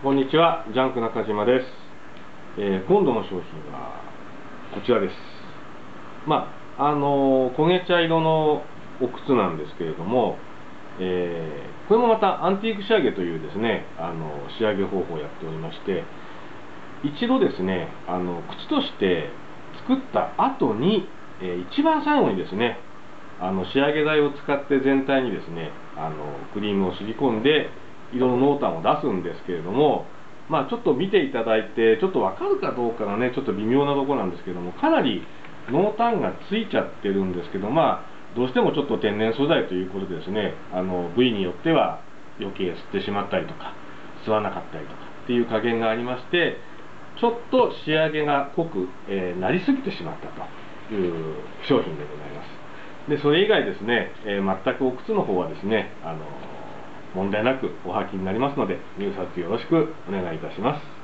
こんにちは、ジャンク中島です。今度の商品はこちらです。焦げ茶色のお靴なんですけれども、これもまたアンティーク仕上げというですね、仕上げ方法をやっておりまして、一度ですね、靴として作った後に、一番最後にですね、仕上げ剤を使って全体にですね、クリームをすり込んで色の濃淡を出すんですけれども、ちょっと見ていただいてちょっと分かるかどうかがねちょっと微妙なところなんですけども、かなり濃淡がついちゃってるんですけど、どうしてもちょっと天然素材ということでですね、部位によっては余計吸ってしまったりとか吸わなかったりとかっていう加減がありまして、ちょっと仕上げが濃く、なりすぎてしまったという商品でございます。でそれ以外ですね、全くお靴の方はですね、問題なくお履きになりますので、入札よろしくお願いいたします。